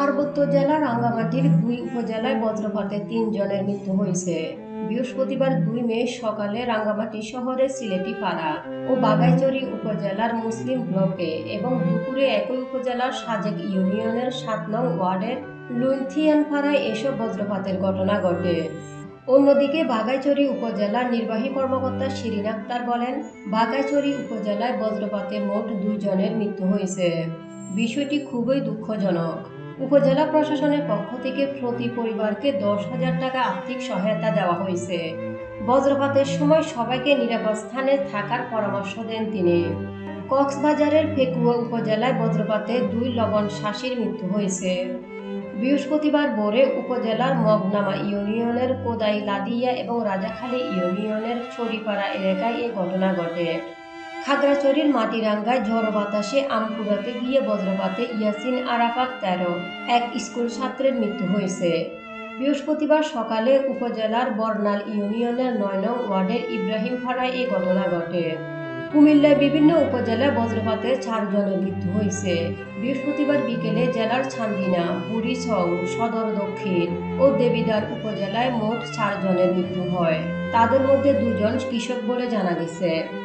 পার্বত্য জেলা রাঙ্গামাটির ২ উপজেলায় বজ্রপাতে ৩ জনের মৃত্যু হয়েছে। বৃহস্পতিবার ২ মে সকালে রাঙ্গামাটি শহরের সিলেটিপাড়া ও বাঘাইছড়ি উপজেলার মুসলিম ব্লকে এবং দুপুরে একই উপজেলার সাজেক ইউনিয়নের ৭ নং ওয়ার্ডের লুইনথিয়ানপাড়ায় এসব বজ্রপাতের ঘটনা ঘটে। অন্যদিকে বাঘাইছড়ি উপজেলার নির্বাহী কর্মকর্তা শিরিন আক্তার বলেন, বাঘাইছড়ি উপজেলায় বজ্রপাতে মোট ২ জনের মৃত্যু হয়েছে। বিষয়টি খুবই দুঃখজনক। উপজেলা প্রশাসনের পক্ষ থেকে প্রতি পরিবারকে ১০,০০০ টাকা আর্থিক সহায়তা দেওয়া হয়েছে। বজ্রপাতের সময় সবাইকে নিরাপদ স্থানে থাকার পরামর্শ দেন তিনি। কক্সবাজারের ফেকুয়া উপজেলায় বজ্রপাতে ২ লবণ শ্বাসীর মৃত্যু হয়েছে। বৃহস্পতিবার ভোরে উপজেলার মগনামা ইউনিয়নের কোদাই লাদিয়া এবং রাজাখালী ইউনিয়নের ছড়িপাড়া এলাকায় এ ঘটনা ঘটে। খাগড়াছড়ির মাটিরাঙ্গায় ঝড়ো বাতাসে আম কুড়াতে গিয়ে বজ্রপাতে ইয়াসিন আরাফাত ১৩ এক স্কুল ছাত্রের মৃত্যু হয়েছে। বৃহস্পতিবার সকালে উপজেলার বর্নাল ইউনিয়নের ৯ নং ওয়ার্ডের ইব্রাহিমপাড়ায় এ ঘটনা ঘটে। কুমিল্লার বিভিন্ন উপজেলায় বজ্রপাতে ৪ জনের মৃত্যু হয়েছে। বৃহস্পতিবার বিকেলে জেলার ছান্দিনা, বুড়িছং, সদর দক্ষিণ ও দেবিদ্বার উপজেলায় মোট ৪ জনের মৃত্যু হয়। তাদের মধ্যে ২ জন কৃষক বলে জানা গেছে।